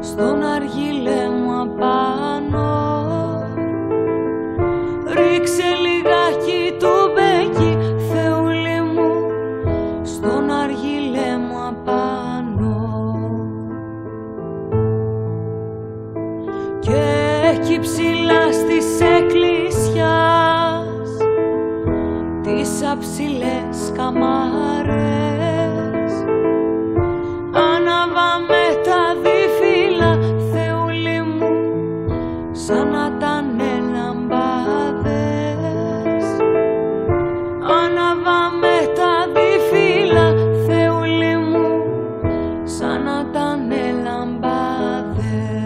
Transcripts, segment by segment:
στον αργύλε μου απάνω. Ρίξε λιγάκι του μπέκι, Θεούλη μου, στον αργύλε μου απάνω. Και εκεί ψηλά στις εκκλησιάς, τις αψηλές καμάρες, ανάβαμε τα διφύλλα, Θεούλη μου, σαν να τανε λαμπάδες. Ανάβαμε τα διφύλλα, Θεούλη μου, σαν να τανε λαμπάδες.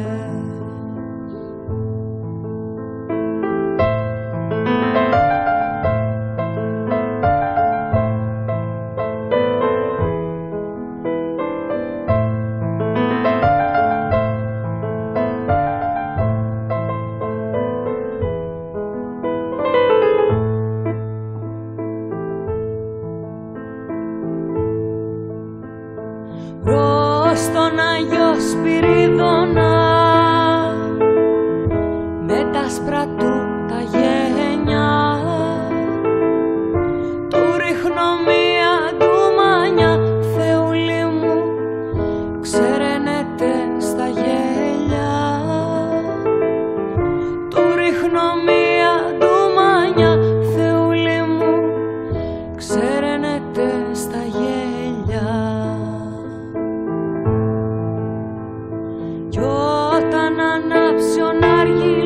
Προς τον Άγιο Σπυρίδωνα, με τα άσπρα του τα γένια, του ρίχνω μία ντουμάνια, Θεούλη μου, ξεραίνεται στα γέλια. Του ρίχνω μία ντουμάνια, Θεούλη μου, ξεραίνεται στα γέλια. Κι όταν ανάψει ο